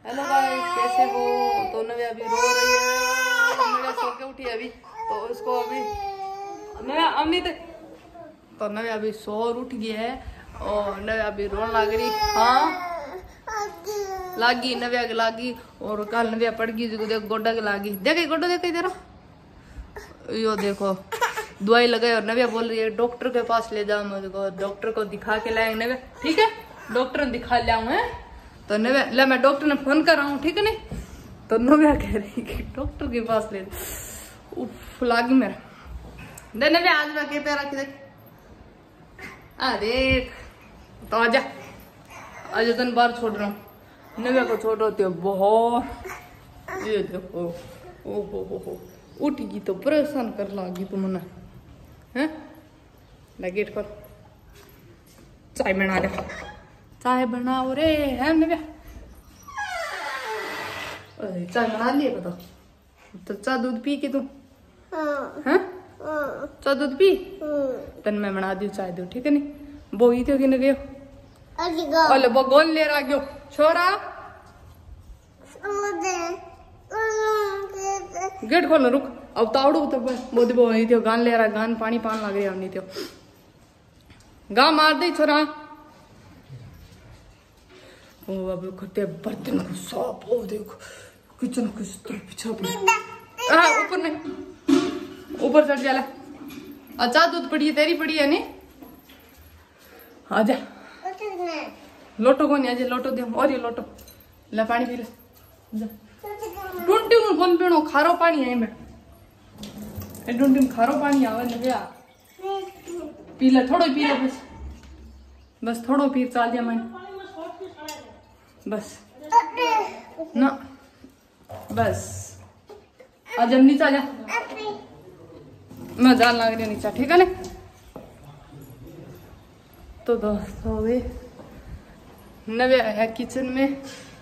Hello guys, कैसे हो? तो नव्या अभी रो रही है। नव्या सो के उठी अभी, तो उसको अभी नव्या अमित तो नव्या अभी सो और उठ गया है और नव्या अभी रोने लग रही। हाँ लागी नव्या के लागी और कल नव्या पड़ गई। देखो गोड्डा के लागी, देखे गोड्डा देखे तेरा यो देखो दवाई लगाई और नव्या बोल रही है डॉक्टर के पास ले जाओ मुझको, डॉक्टर को दिखा के लाएंगे नव्या। ठीक है, डॉक्टर ने दिखा लाऊं है तो नव्या ले मैं डॉक्टर ने फोन कर रहा हूँ। ठीक है नहीं तो नव्या कह रही कि डॉक्टर के पास ले उफ लागी मेरा दे नव्या आज मैं कहते रख देख देख तो आजा आज तन बार छोड़ रहा हूँ नव्या को छोड़ रहे हो बहुत। ये देखो ओ उठेगी तो परेशान कर लागी तुम ना है। गेट खोल चाय बना ले, चाय बनाओ रे है नव्या। चाय बना लिए बताओ तो चाय दूध पी के तुम हाँ चाय दूध पी तन मैं बना दी चाय दो। ठीक है नहीं वो ही थे कि गयो अले वो गोल ले रहा गयो छोरा। गेट खोल रुक अब तावड़ू तो वो दे वही थे गान ले रहा गान पानी पान लग रही हमनी थे गा मार दे छोरा। ओ अब खते बर्तन को साफ हो देखो किचन को पीछे ऊपर नहीं ऊपर चढ़ जाला। अच्छा दूध पड़ी है तेरी पड़ी है नहीं आजा लोटो को नहीं आजा लोटो दे और ये लोटो ले पानी पी ले टूटी में कौन पीनो खारो पानी है मैं टूटी में खारो पानी आवे नव्या पी ले थोड़ो पी ले बस थोड़ो पी चाल दिया मैंने बस ना बस आज हम नीचे आजा मैं जान लग रही नीचे। ठीक है ना तो दोस्तों वे नव्या है किचन में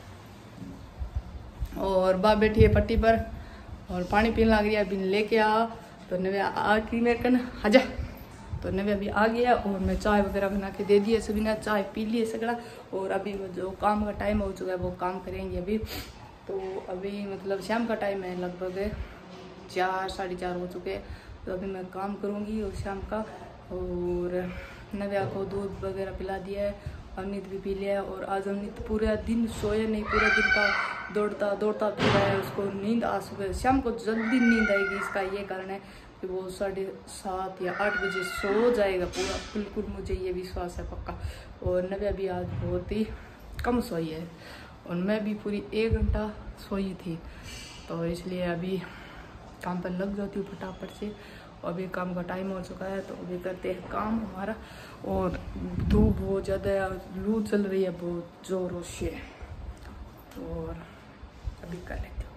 और बाप बैठी है पट्टी पर और पानी पीने लग रही है। अभी लेके आ तो नव्या आ गई मेरे कन आजा तो नव्या अभी आ गया और मैं चाय वगैरह बना के दे दी है। सभी ने चाय पी ली है सगड़ा और अभी जो काम का टाइम हो चुका है वो काम करेंगे अभी। तो अभी मतलब शाम का टाइम है लगभग 4 साढ़े 4 हो चुके हैं तो अभी मैं काम करूँगी और शाम का। और नव्या को दूध वगैरह पिला दिया है, अमित भी पी लिया है और आज अमित पूरा दिन सोया नहीं, पूरा दिन का दौड़ता दौड़ता पी रहा है। उसको नींद आ सुबह शाम को जल्दी नींद आएगी, इसका ये कारण है कि वो 7:30 या 8 बजे सो जाएगा पूरा, बिल्कुल मुझे ये विश्वास है पक्का। और नव्या भी आज बहुत ही कम सोई है और मैं भी पूरी 1 घंटा सोई थी तो इसलिए अभी काम पर लग जाती हूँ फटाफट से। अभी काम का टाइम हो चुका है तो अभी करते हैं काम हमारा। और धूप बहुत ज़्यादा लू चल रही है बहुत जोरों से और अभी कर लेते हैं।